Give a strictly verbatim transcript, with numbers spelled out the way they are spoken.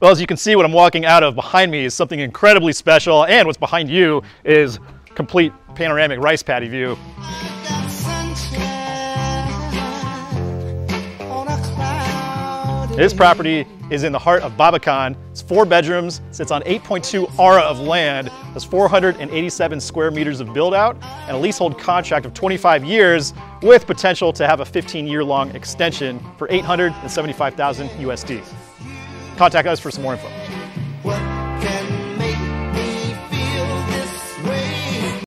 Well, as you can see, what I'm walking out of behind me is something incredibly special, and what's behind you is complete panoramic rice paddy view. This property is in the heart of Babakan. It's four bedrooms, sits on eight point two ara of land, has four hundred eighty-seven square meters of build out, and a leasehold contract of twenty-five years with potential to have a fifteen year long extension for eight hundred seventy-five thousand U S D. Contact us for some more info.